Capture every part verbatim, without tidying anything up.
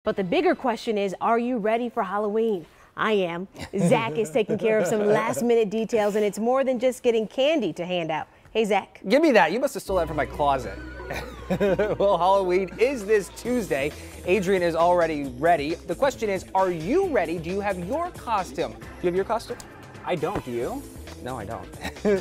But the bigger question is, are you ready for Halloween? I am. Zach is taking care of some last minute details, and it's more than just getting candy to hand out. Hey, Zach. Give me that. You must have stole that from my closet. Well, Halloween is this Tuesday. Adrian is already ready. The question is, are you ready? Do you have your costume? Do you have your costume? I don't, do you? No, I don't.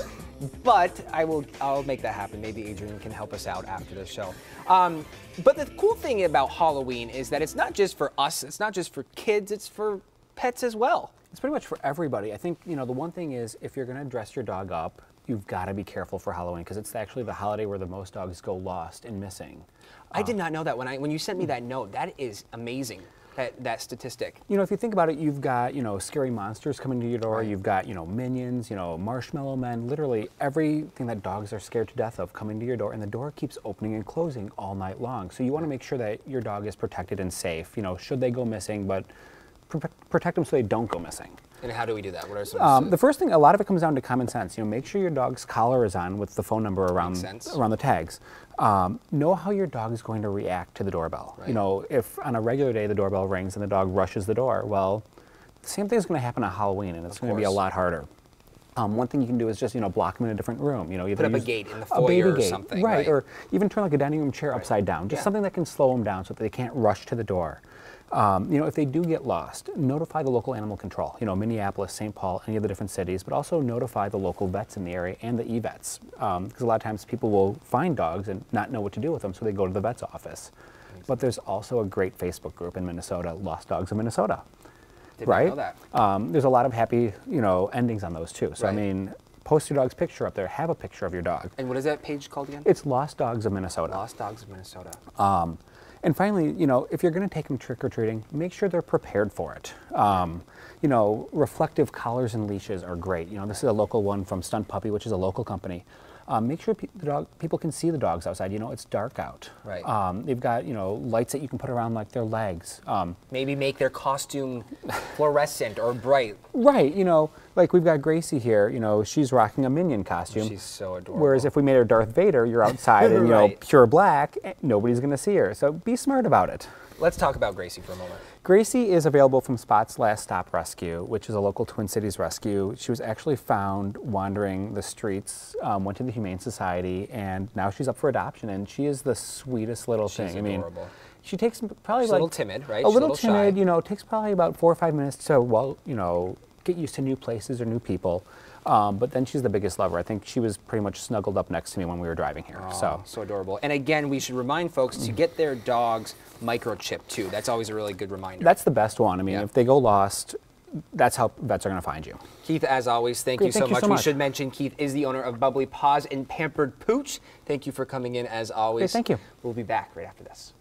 But I will, I'll make that happen. Maybe Adrian can help us out after the show. Um, but the cool thing about Halloween is that it's not just for us, it's not just for kids, it's for pets as well. It's pretty much for everybody. I think, you know, the one thing is if you're gonna dress your dog up, you've got to be careful for Halloween because it's actually the holiday where the most dogs go lost and missing. I did not know that when I when you sent me that note. That is amazing. That, that statistic. You know, if you think about it, you've got, you know, scary monsters coming to your door. Right. You've got, you know, minions, you know, marshmallow men, literally everything that dogs are scared to death of coming to your door, and the door keeps opening and closing all night long. So you want to make sure that your dog is protected and safe, you know, should they go missing, but pr protect them so they don't go missing. And how do we do that? What are some? Um, the first thing, a lot of it comes down to common sense. You know, make sure your dog's collar is on with the phone number around around the tags. Um, know how your dog is going to react to the doorbell. Right. You know, if on a regular day the doorbell rings and the dog rushes the door, well, the same thing is going to happen on Halloween, and it's going to be a lot harder. Um, one thing you can do is just, you know, block them in a different room. You know, either put up a gate in the foyer or something, right, right? Or even turn like a dining room chair right. upside down. Just yeah. something that can slow them down so that they can't rush to the door. Um, you know, if they do get lost, notify the local animal control, you know, Minneapolis, Saint Paul, any of the different cities, but also notify the local vets in the area and the e-vets. Because um, a lot of times people will find dogs and not know what to do with them, so they go to the vet's office. Amazing. But there's also a great Facebook group in Minnesota, Lost Dogs of Minnesota. Did right? not know that. Um, there's a lot of happy, you know, endings on those too. So, right. I mean, post your dog's picture up there, have a picture of your dog. And what is that page called again? It's Lost Dogs of Minnesota. Lost Dogs of Minnesota. Um, And finally, you know, if you're going to take them trick-or-treating, make sure they're prepared for it. Um, you know, reflective collars and leashes are great. You know, this is a local one from Stunt Puppy, which is a local company. Um, make sure pe the dog, people can see the dogs outside. You know, it's dark out. Right. Um, they've got, you know, lights that you can put around like their legs. Um, Maybe make their costume fluorescent or bright. Right. You know, like we've got Gracie here. You know, she's rocking a Minion costume. She's so adorable. Whereas if we made her Darth Vader, you're outside and, you know, right. pure black, nobody's going to see her. So be smart about it. Let's talk about Gracie for a moment. Gracie is available from Spot's Last Stop Rescue, which is a local Twin Cities rescue. She was actually found wandering the streets, um, went to the Humane Society, and now she's up for adoption, and she is the sweetest little she's thing. Adorable. I mean, she takes probably she's like... a little timid, right? A she's little, a little timid, shy. you know, it takes probably about four or five minutes to, well, you know, get used to new places or new people. Um, but then she's the biggest lover. I think she was pretty much snuggled up next to me when we were driving here. Oh, so so adorable. And again, we should remind folks to get their dogs microchipped too. That's always a really good reminder. That's the best one. I mean, yeah. if they go lost, that's how vets are going to find you. Keith, as always, thank, Great, you, so, thank you much. so much. We should mention Keith is the owner of Bubbly Paws and Pampered Pooch. Thank you for coming in as always. Great, thank you. We'll be back right after this.